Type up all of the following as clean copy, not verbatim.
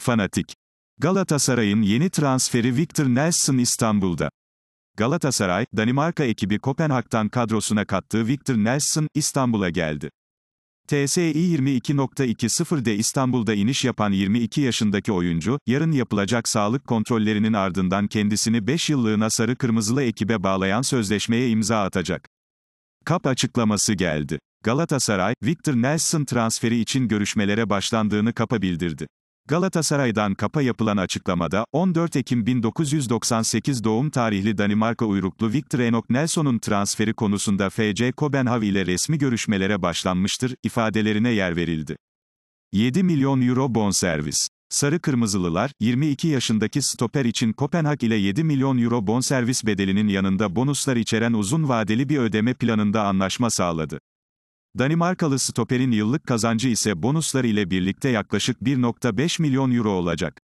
Fanatik. Galatasaray'ın yeni transferi Victor Nelsson İstanbul'da. Galatasaray, Danimarka ekibi Kopenhag'dan kadrosuna kattığı Victor Nelsson, İstanbul'a geldi. TSI 22.20'de İstanbul'da iniş yapan 22 yaşındaki oyuncu, yarın yapılacak sağlık kontrollerinin ardından kendisini 5 yıllığına sarı kırmızılı ekibe bağlayan sözleşmeye imza atacak. KAP açıklaması geldi. Galatasaray, Victor Nelsson transferi için görüşmelere başlandığını KAP'a bildirdi. Galatasaray'dan KAP'a yapılan açıklamada, 14 Ekim 1998 doğum tarihli Danimarka uyruklu Victor Enoch Nelsson'un transferi konusunda FC Kopenhag ile resmi görüşmelere başlanmıştır, ifadelerine yer verildi. 7 milyon euro bonservis. Sarı Kırmızılılar, 22 yaşındaki stoper için Kopenhag ile 7 milyon euro bonservis bedelinin yanında bonuslar içeren uzun vadeli bir ödeme planında anlaşma sağladı. Danimarkalı stoperin yıllık kazancı ise bonuslar ile birlikte yaklaşık 1,5 milyon euro olacak.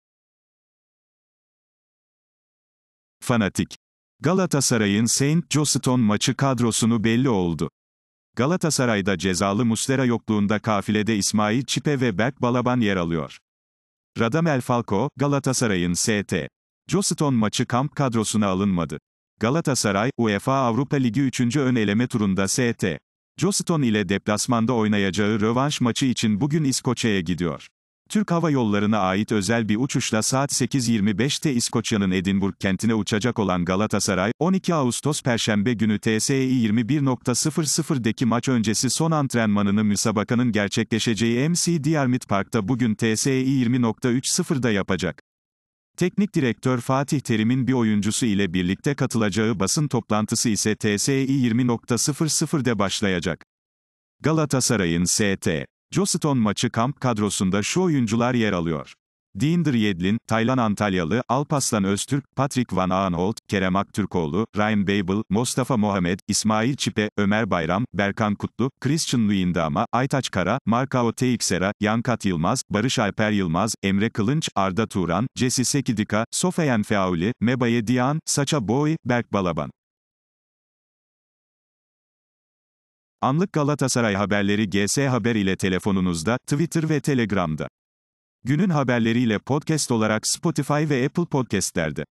Fanatik. Galatasaray'ın St. Johnstone maçı kadrosunu belli oldu. Galatasaray'da cezalı Muslera yokluğunda kafilede İsmail Çipe ve Berk Balaban yer alıyor. Radamel Falcao, Galatasaray'ın St. Johnstone maçı kamp kadrosuna alınmadı. Galatasaray, UEFA Avrupa Ligi 3. ön eleme turunda St. Johnstone ile deplasmanda oynayacağı rövanş maçı için bugün İskoçya'ya gidiyor. Türk Hava Yolları'na ait özel bir uçuşla saat 8.25'te İskoçya'nın Edinburgh kentine uçacak olan Galatasaray, 12 Ağustos Perşembe günü TSI 21.00'deki maç öncesi son antrenmanını müsabakanın gerçekleşeceği MC Diarmid Park'ta bugün TSI 20.30'da yapacak. Teknik direktör Fatih Terim'in bir oyuncusu ile birlikte katılacağı basın toplantısı ise TSI 20.00'de başlayacak. Galatasaray'ın St. Johnstone maçı kamp kadrosunda şu oyuncular yer alıyor. Deandre Yedlin, Taylan Antalyalı, Alparslan Öztürk, Patrick Van Aanholt, Kerem Aktürkoğlu, Ryan Babel, Mustafa Mohamed, İsmail Çipe, Ömer Bayram, Berkan Kutlu, Christian Luyendama, Aytaç Kara, Marcao Teixeira, Yankat Yılmaz, Barış Alper Yılmaz, Emre Kılınç, Arda Turan, Jesse Sekidika, Sofiane Feauli, Mebaye Dian, Sacha Boey, Berk Balaban. Anlık Galatasaray haberleri GS Haber ile telefonunuzda, Twitter ve Telegram'da. Günün haberleriyle podcast olarak Spotify ve Apple Podcast'lerde.